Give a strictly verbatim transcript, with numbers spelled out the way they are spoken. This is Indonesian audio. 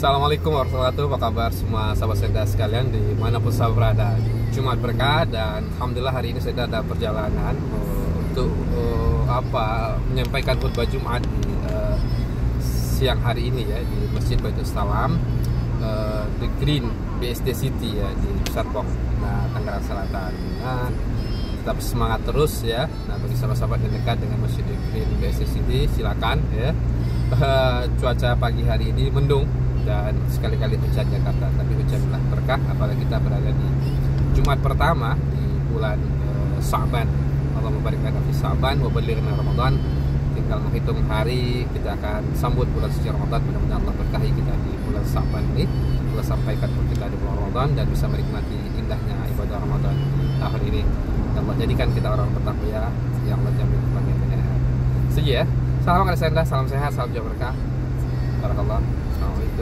Assalamualaikum warahmatullahi wabarakatuh. Apa kabar semua sahabat saya sekalian dimanapun saya berada. Jumat berkah dan alhamdulillah hari ini saya ada perjalanan uh, untuk uh, apa menyampaikan khutbah Jumat di uh, siang hari ini ya di Masjid Baitul Salam, uh, The Green B S D City ya di Serpong, nah Tangerang Selatan. Nah, tetap semangat terus ya. Nah, bagi sahabat-sahabat yang dekat dengan Masjid The Green B S D City silakan ya. Uh, cuaca pagi hari ini mendung dan sekali-kali hujan Jakarta, tapi hujanlah berkah apalagi kita berada di Jumat pertama di bulan uh, Sa'ban. Allah membalikkan fi Sa'ban wa balighna Ramadan. Tinggal menghitung hari kita akan sambut bulan suci Ramadan. Mudah-mudahan Allah berkahi kita di bulan Sa'ban ini, Allah sampaikan kita di bulan Ramadan dan bisa menikmati indahnya ibadah Ramadan tahun ini. Dan Allah jadikan kita orang bertakwa ya, yang Allah jamin kebahagiaan. Seja ya. Salam kasih, salam sehat, salam jaga berkah. Barakallah. Assalamualaikum.